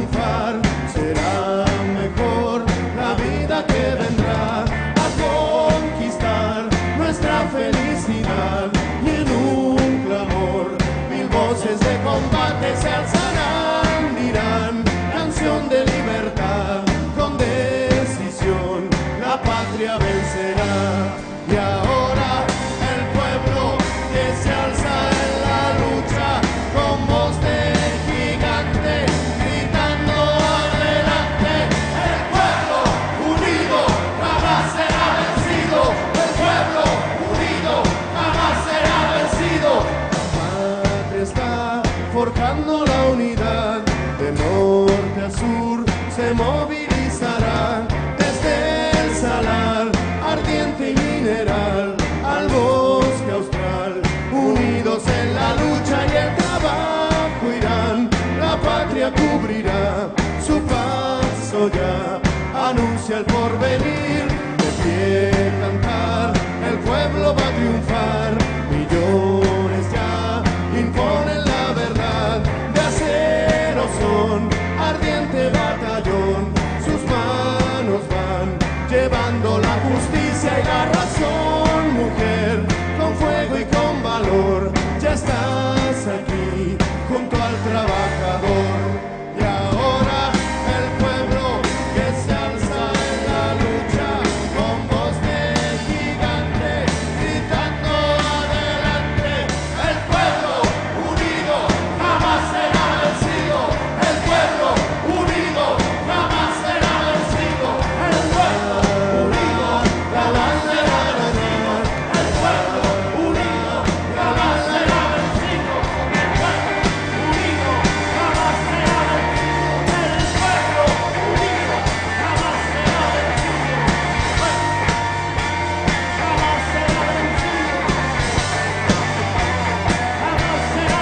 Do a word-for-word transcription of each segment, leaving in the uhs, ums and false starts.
triunfar, será mejor la vida que vendrá, a conquistar nuestra felicidad. Y en un clamor, mil voces de combate se alzarán, dirán canción de libertad, con decisión la patria vencerá. Y ahora el pueblo que se alza en la lucha, con voz de gigante, gritando adelante. El pueblo unido jamás será vencido. El pueblo unido jamás será vencido. La patria está forjando la unidad, de norte a sur se movilizará, desde el salar ardiente y mineral al bosque austral, unidos en la lucha y el trabajo irán. La patria cubrirá su paso ya, anuncia el porvenir, de pie cantar, el pueblo va a triunfar. Millones ya imponen la verdad, de acero son, ardiente batallón, sus manos van llevando la justicia y la razón. Mujer, con fuego y con valor, ya estás aquí junto al trabajador. Y ahora el pueblo que se alza en la lucha, con voz de gigante, gritando adelante. El pueblo unido jamás será vencido. El pueblo unido jamás será vencido. El pueblo unido jamás será vencido. El pueblo unido jamás será vencido. El pueblo unido jamás será vencido. El pueblo unido jamás será vencido. Jamás será vencido. Jamás será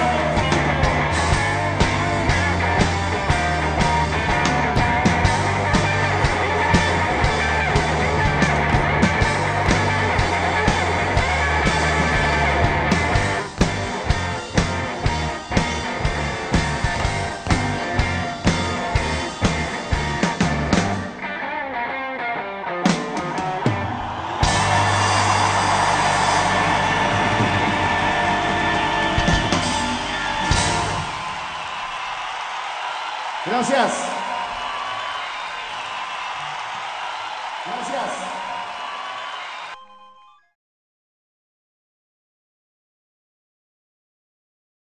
Gracias. Gracias.